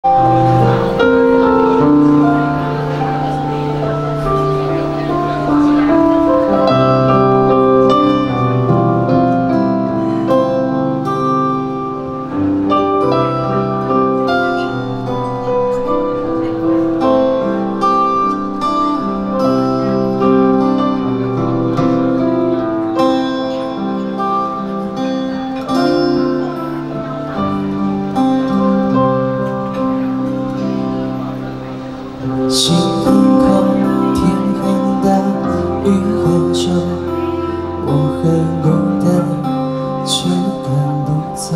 心很空，天很大，雨很重，我很孤单，却赶不走。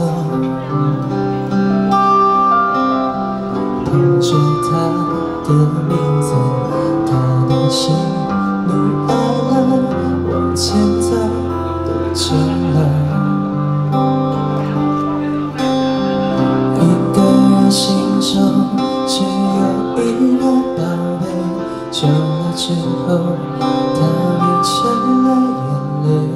捧着他的名字，他的心，你爱了，往前走，对着了。一个人心中只有一个宝贝，久了之后，它变成了眼泪，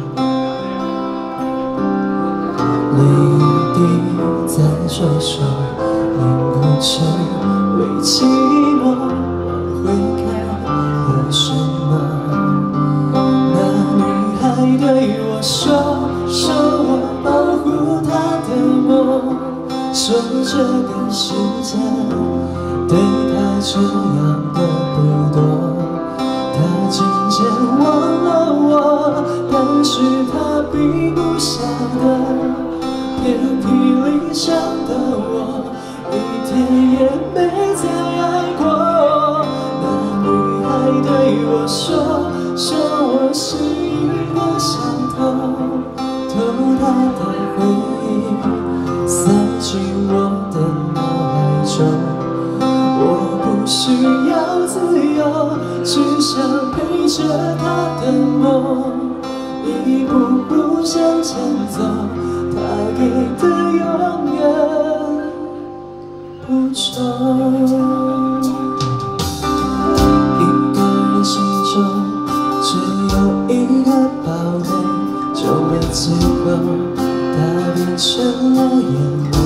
泪一滴在左手，凝固成为寂寞。往回看，有什么？那女孩对我说，说我保护她的梦，说这个世界对他这样的不多，他渐渐忘了我，但是他并不晓得，遍体鳞伤的我，一天也没再爱过。那女孩对我说，说我是一个小偷，偷她的回忆，塞进我的脑海中。我不需要自由，只想陪着他的梦，一步步向前走，他给的永远不重。一个人心中只有一个宝贝，久了之后，它变成了眼泪。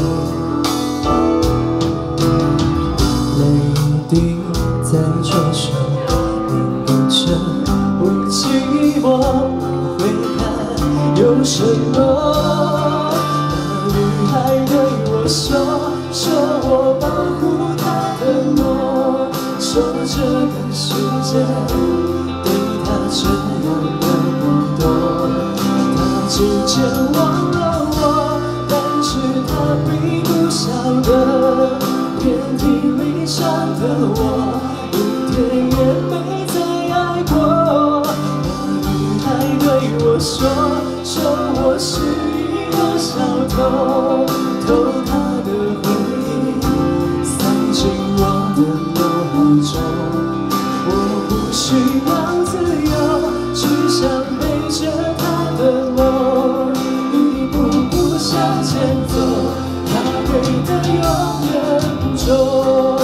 滴在左手，凝固成为寂寞。往回看，有什么？那女孩对我说，说我保护她的梦，说这个世界对她这样的不多。她渐渐忘了我，但是她并不晓得，遍体鳞伤的我，一天也没再爱过。那女孩对我说，说我是一个小偷，偷她的回忆，塞进我的脑海中。我不需要自由，只想陪着她的梦，一步步向前走，她给的永远不重。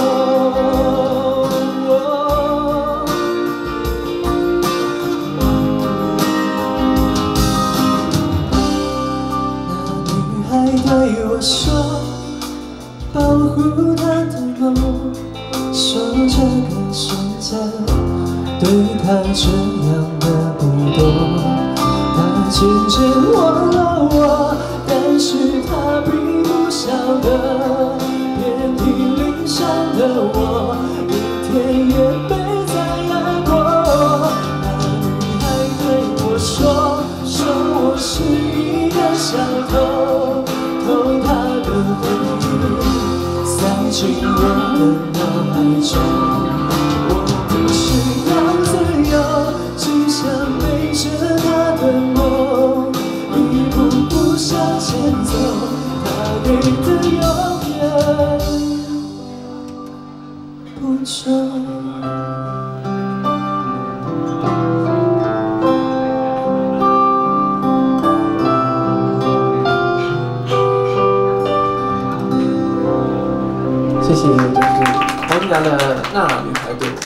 对我说，保护她的梦，说这个世界对她这样的不多。她渐渐忘了我，但是她并不晓得，遍体鳞伤的我，一天也没再爱过。那女孩对我说，说我是一个小偷，偷她的回忆，塞进我的脑海中。我不需要自由，只想陪着她的梦，一步步向前走，她给的永远不重。 谢谢，这是黄家的那女孩对我。